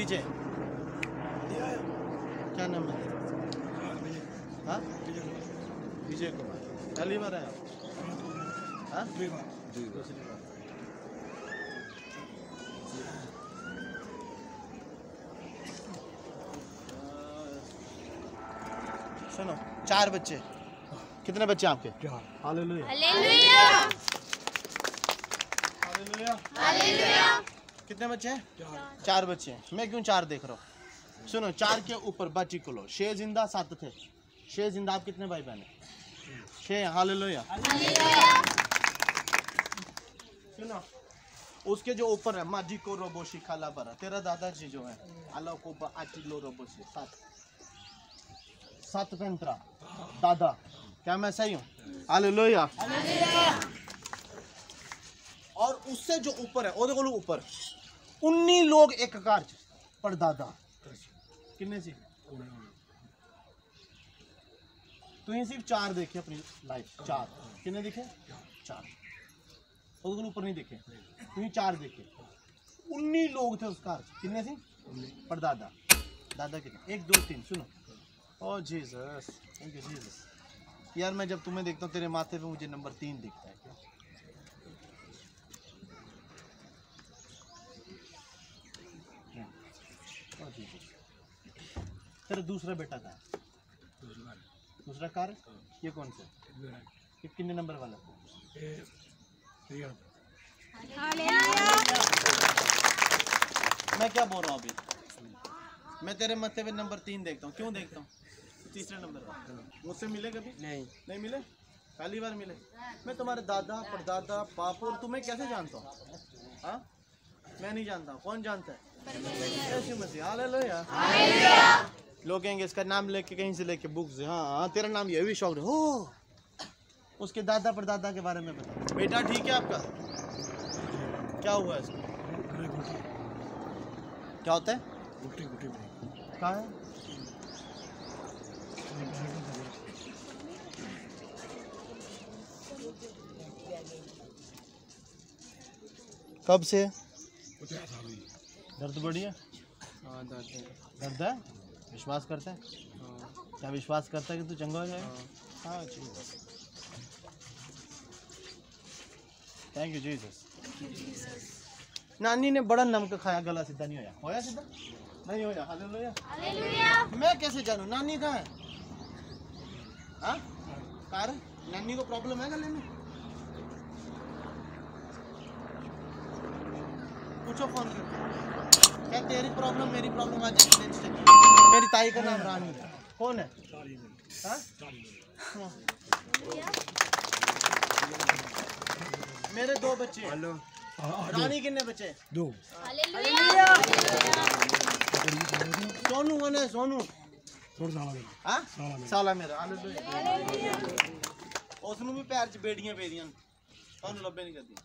पीछे क्या नाम है? हाँ विजय कुमार। पहली बार आया? हाँ दूसरी बार। सुनो 4 बच्चे। कितने बच्चे आपके? Hallelujah hallelujah hallelujah hallelujah. कितने बच्चे हैं? 4 बच्चे हैं। मैं क्यों 4 देख रहा हूँ? सुनो 4 के ऊपर बच्ची को लो। 6 जिंदा 7 थे। 6 जिंदा। आप कितने भाई बहन? 6। हालेलुया। सुनो उसके जो ऊपर है माजी को रोबोशी खाला बरा, तेरा दादाजी जो है अल्लाह को आटिलो रोबोशी 7 पेंत्रा दादा। क्या मैं सही हूँ? हालेलुया। और उससे जो ऊपर है वो ऊपर 19 लोग एक कार पर दादा कितने सी तू ही सिर्फ 4 देखे अपनी लाइफ। 4 कितने दिखे? 4। और ऊपर नहीं देखे, तू ही 4 देखे। 19 लोग थे उस कार। कितने सी पर दादा? दादा कितने? 1 2 3। सुनो ओ जीसस, थैंक यू जीसस। यार मैं जब तुम्हें देखता हूँ तेरे माथे पे मुझे नंबर 3 दिखता है। क्या तेरा दूसरा बेटा कहाँ है? दूसरा कार? ये कौन सा? ये कितने नंबर वाला? मैं क्या बोल रहा हूँ अभी? मैं तेरे माथे पे नंबर 3 देखता हूँ। क्यों देखता हूँ? तीसरे नंबर पर मुझसे मिले कभी? नहीं मिले। पहली बार मिले। मैं तुम्हारे दादा परदादा बाप और तुम्हें कैसे जानता हूँ? हाँ मैं नहीं जानता। कौन जानता है? यीशु मसीह। हालेलुया। लोग कहेंगे इसका नाम लेके कहीं से लेके बुक से। हाँ तेरा नाम ये भी शौक हो। उसके दादा परदादा के बारे में बता। बेटा ठीक है आपका? क्या हुआ है इसको? क्या होता है? कहाँ है? कब से? दर्द बढ़िया? हाँ दर्द है? विश्वास करता है? क्या विश्वास करता है कि तू चंगा हो जाएगा? हाँ जीसस। Thank you Jesus. नानी ने बड़ा नमक खाया, गला सीधा नहीं होया। होया सीधा? नहीं होया। Hallelujah hallelujah. मैं कैसे जानूं? नानी कहाँ है? हाँ कार? नानी को प्रॉब्लम है गले में? पूछो फोन करके। क्या तेरी प्रॉब्लम मेरी प्रॉब्लम आ जाएगी? मेरी ताई का नाम रानी है। कौन है? हाँ? मेरे 2 बच्चे। हेलो रानी कितने बच्चे? 2। हालेलुया सोनू कौन है? सोनू हाँ साला मेरा। उसनू भी पैर च बेड़ियां पेदियां थानू लब्बे नहीं करदी।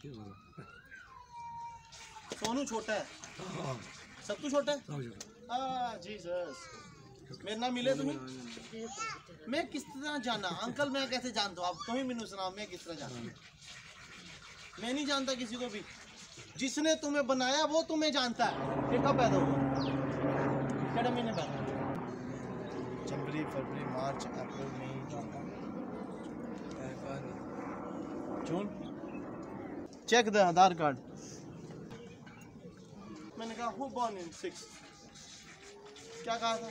सोनू छोटा है? सब तू छोटा है? जीसस। मेरे नाम मिले तुम्हें? मैं किस तरह जाना अंकल? मैं कैसे जानता हूँ? आप तुम ही मैनू सुनाओ मैं किस तरह जाना? मैं नहीं जानता किसी को भी। जिसने तुम्हें बनाया वो तुम्हें जानता है। ये कब पैदा हुआ? कितने महीने पैदा? जनवरी फरवरी मार्च अप्रैल मई जून। Check the Aadhaar card. मैंने कहा हु बॉर्न इन 6? क्या कहा था?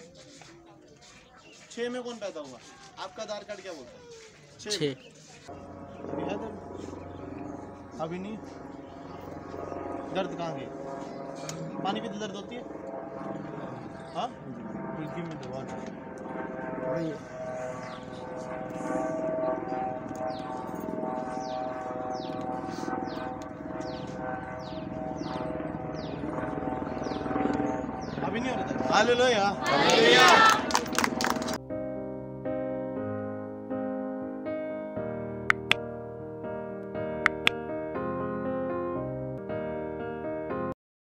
6 में कौन पैदा हुआ? आपका आधार कार्ड क्या बोलता है? 6। अभी है दर्द? अभी नहीं। दर्द कहाँ गई? पानी पीते दर्द होती है? हाँ गिव मी द वाटर। अभी नहीं हो रहा था? Hallelujah hallelujah.